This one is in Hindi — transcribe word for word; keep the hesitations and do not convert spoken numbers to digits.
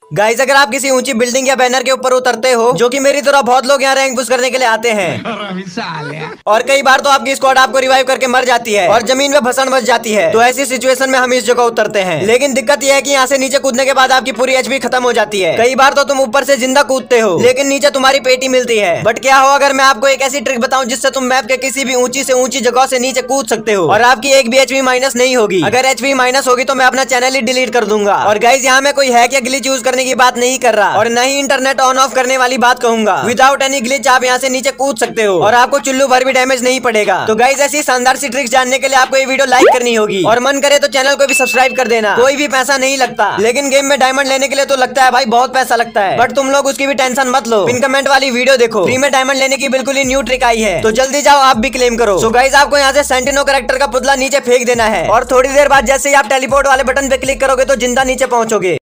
गाइस अगर आप किसी ऊंची बिल्डिंग या बैनर के ऊपर उतरते हो, जो कि मेरी तरह बहुत लोग यहाँ रैंक पुश करने के लिए आते हैं, और कई बार तो आपकी स्क्वाड आपको रिवाइव करके मर जाती है और जमीन में भसन बच जाती है, तो ऐसी सिचुएशन में हम इस जगह उतरते हैं। लेकिन दिक्कत यह है कि यहाँ से नीचे कूदने के बाद आपकी पूरी एचपी खत्म हो जाती है। कई बार तो तुम ऊपर से जिंदा कूदते हो लेकिन नीचे तुम्हारी पेटी मिलती है। बट क्या हो अगर मैं आपको एक ऐसी ट्रिक बताऊं जिससे तुम मैप के किसी भी ऊंची से ऊंची जगह से नीचे कूद सकते हो और आपकी एक भी एचपी माइनस नहीं होगी। अगर एचपी माइनस होगी तो मैं अपना चैनल ही डिलीट कर दूंगा। और गाइस यहाँ मैं कोई हैक या ग्लिच यूज करने की बात नहीं कर रहा और न ही इंटरनेट ऑन ऑफ करने वाली बात कहूंगा। विदाउट एनी ग्लिच आप यहाँ से नीचे कूद सकते हो और आपको चुल्लू भर भी डैमेज नहीं पड़ेगा। तो गाइस ऐसी शानदार सी ट्रिक्स जानने के लिए आपको ये वीडियो लाइक करनी होगी और मन करे तो चैनल को भी सब्सक्राइब कर देना। कोई भी पैसा नहीं लगता, लेकिन गेम में डायमंड लेने के लिए तो लगता है भाई, बहुत पैसा लगता है। बट तुम लोग उसकी भी टेंशन मत लो, पिन कमेंट वाली वीडियो देखो, फ्री में डायमंड लेने की बिल्कुल ही न्यू ट्रिक आई है, तो जल्दी जाओ आप भी क्लेम करो। सो गाइस आपको यहाँ से सेंटिनो कैरेक्टर का पुतला नीचे फेंक देना है और थोड़ी देर बाद जैसे ही आप टेलीपोर्ट वाले बटन पे क्लिक करोगे तो जिंदा नीचे पहुंचोगे।